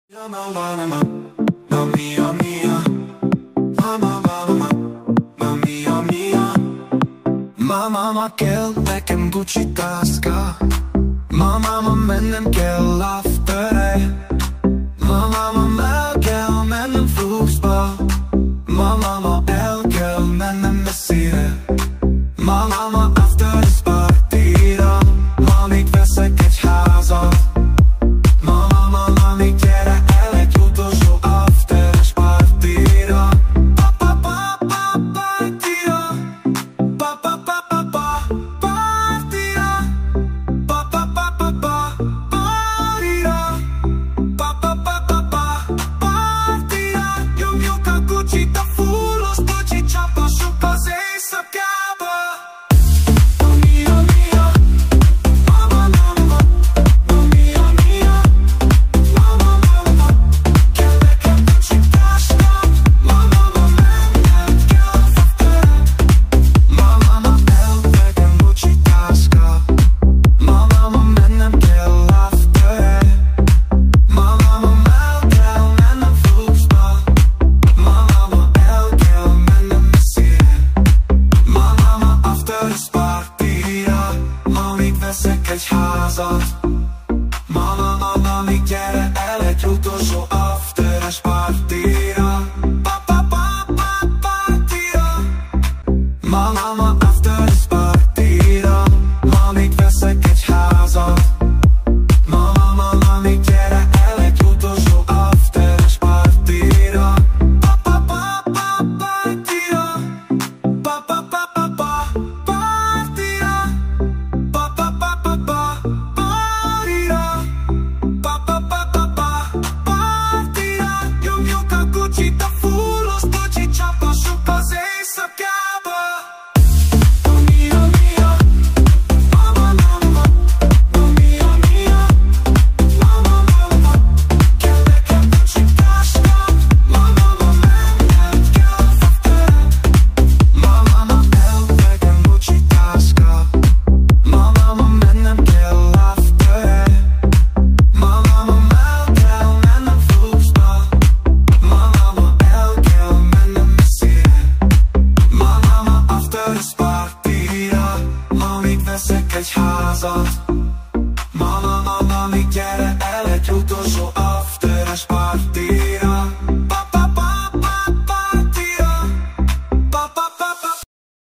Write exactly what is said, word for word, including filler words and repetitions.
Mamma, mamma, mamma mia, mia. Mamma, mamma, mamma mia, mia. Mama kell nekem Gucci táska. Mama, mennem kell afterre. Mama, el kell mennem fluxba. Mama, el kell mennem messzire. Mama, after this partyra. Ma még veszek egy házat. Mama, még gyere el egy utolsó afteres partyra. Pa pa pa pa partyra. Pa pa pa pa pa partyra. Pa pa pa pa pa partyra. Pa pa pa pa pa partyra. Nyomjuk a Gucci-t, a fullos Gucci csapassuk az éjszakába. Mia, mia. Mama, mama, mama mia, mia. Mama, mama, kell nekem Gucci táska. Mama, mennem kell afterre. Mama, el nekem Gucci táska. Mama, mennem kell afterre. Mama, el kell mennem fluxba. Mama, el kell mennem messzire. Mama, after this partyra. Ma még veszek egy házat. Mama, mama, még gyere el egy utolsó afteres partyra. Pa pa pa pa partyra. Mama, after this partyra. Ma még veszek egy házat. Mama, mama, még gyere el egy utolsó afteres partyra. Pa pa pa pa partyra. Pa pa pa pa pa partyra. Pa pa pa pa pa partyra. Pa pa pa pa pa partyra. Nyomjuk a Gucci-t, a fullos Gucci csapassuk az éjszakába. Mia, mia. Mama, mama, mama mia, mia. Mama, mama, kell nekem Gucci táska. Mama, mennem kell afterre. Mama, el nekem Gucci táska. Mama, mennem kell afterre. Mama, el kell mennem fluxba. Mama, el kell mennem messzire. Mama, after this partyra. Ma még veszek egy házat.